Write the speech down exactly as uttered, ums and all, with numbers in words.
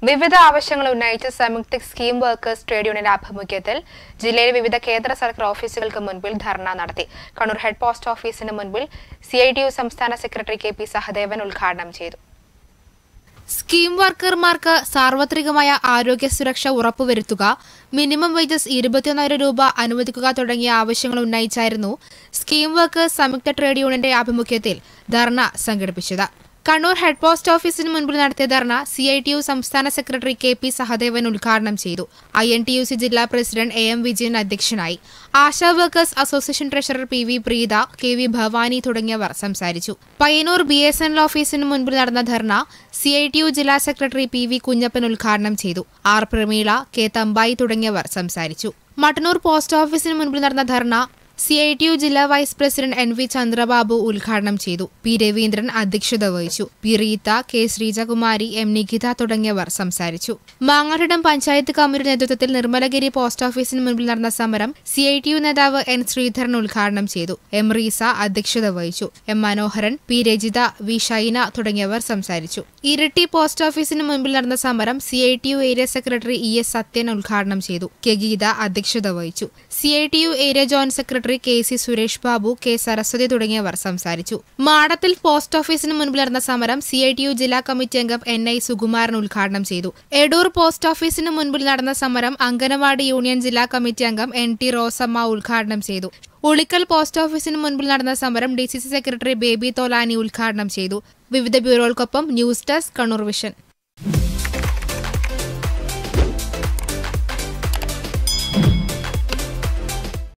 വിവിധ ആവശ്യങ്ങൾ ഉന്നയിച്ച് സംയുക്ത സ്കീം വർക്കേഴ്സ് ട്രേഡ് യൂണിയൻ ആഭിമുഖ്യത്തിൽ ജില്ലയിലെ വിവിധ കേന്ദ്ര സർക്കാർ ഓഫീസുകൾക്ക് മുൻപിൽ ധർണ നടത്തി. കണ്ണൂർ ഹെഡ് പോസ്റ്റ് ഓഫീസിന് മുൻപിൽ സി ഐ ടി യു സംസ്ഥാന സെക്രട്ടറി കെ പി സഹദേവൻ ഉദ്ഘാടനം ചെയ്തു. സ്കീം വർക്കർമാർക്ക് സാർവത്രികമായ ആരോഗ്യ സുരക്ഷ ഉറപ്പുവരുത്തുക, മിനിമം വേജസ് ഇരുപത്തിയൊന്നായിരം രൂപ അനുവദിക്കുക തുടങ്ങിയ ആവശ്യങ്ങൾ ഉന്നയിച്ചായിരുന്നു സ്കീം വർക്കേഴ്സ് സംയുക്ത ട്രേഡ് യൂണിയന്റെ ആഭിമുഖ്യത്തിൽ ധർണ സംഘടിപ്പിച്ചത്. കണ്ണൂർ ഹെഡ് പോസ്റ്റ് ഓഫീസിന് മുൻപിൽ നടത്തിയ ധർണ സി ഐ ടി യു സംസ്ഥാന സെക്രട്ടറി കെ പി സഹദേവൻ ഉദ്ഘാടനം ചെയ്തു. I N T U C ജില്ലാ പ്രസിഡന്റ് എ എം വിജയൻ അധ്യക്ഷനായി. Asha workers association treasurer P V Preetha, K V Bhavani തുടങ്ങിയവർ സംസാരിച്ചു. Payyanur B S N L ഓഫീസിന് മുൻപിൽ നടന്ന ധർണ സി ഐ ടി യു ജില്ലാ സെക്രട്ടറി പി വി കുഞ്ഞപ്പൻ ഉദ്ഘാടനം ചെയ്തു. ആർ പ്രമീള, കെ തമ്പായി തുടങ്ങിയവർ സംസാരിച്ചു. മട്ടന്നൂർ പോസ്റ്റ് ഓഫീസിന് മുൻപിൽ നടന്ന ധർണ സി ഐ ടി യു ജില്ലാ vice president N V Chandrababu ഉദ്ഘാടനം ചെയ്തു. പി രവീന്ദ്രൻ അധ്യക്ഷത വഹിച്ചു. P Reetha, K Sreejakumari, M Nikhitha തുടങ്ങിയവർ സംസാരിച്ചു. മാങ്ങാട്ടിടം പഞ്ചായത്ത് കമ്മിറ്റിയുടെ നേതൃത്വത്തിൽ നിർമ്മലഗിരി പോസ്റ്റ് ഓഫീസിന് മുൻപിൽ നടന്ന സമരം സി ഐ ടി യു നേതാവ് എൻ ശ്രീധരൻ ഉദ്ഘാടനം ചെയ്തു. എം റീസ അധ്യക്ഷത വഹിച്ചു. M Manoharan, P Rajitha, V Shaina തുടങ്ങിയവർ സംസാരിച്ചു. ഇരട്ടി പോസ്റ്റ് ഓഫീസിന് മുൻപിൽ നടന്ന സമരം C I T U area secretary E S Sathyan ഉദ്ഘാടനം ചെയ്തു. കെ ഗീത അധ്യക്ഷത വഹിച്ചു. C I T U area joint secretary K C Suresh Babu, K Saraswathi തുടങ്ങിയവർ സംസാരിച്ചു. മാടത്തിൽ പോസ്റ്റ് ഓഫീസിന് മുൻപിൽ നടന്ന സമരം സി ഐ ടി യു ജില്ലാ കമ്മിറ്റി അംഗം എൻ ഐ സുകുമാരൻ ഉദ്ഘാടനം ചെയ്തു. എടൂർ പോസ്റ്റ് ഓഫീസിന് മുൻപിൽ നടന്ന സമരം അംഗനവാടി യൂണിയൻ ജില്ലാ കമ്മിറ്റി അംഗം എൻ ടി റോസമ്മ ഉദ്ഘാടനം ചെയ്തു. ഉളിക്കൽ പോസ്റ്റ് ഓഫീസിന് മുൻപിൽ നടന്ന സമരം D C C secretary Baby Tholani ഉദ്ഘാടനം ചെയ്തു. വിവിധ ബ്യൂറോകൾക്കൊപ്പം ന്യൂസ് ഡെസ്ക് കണ്ണൂർ വിഷൻ.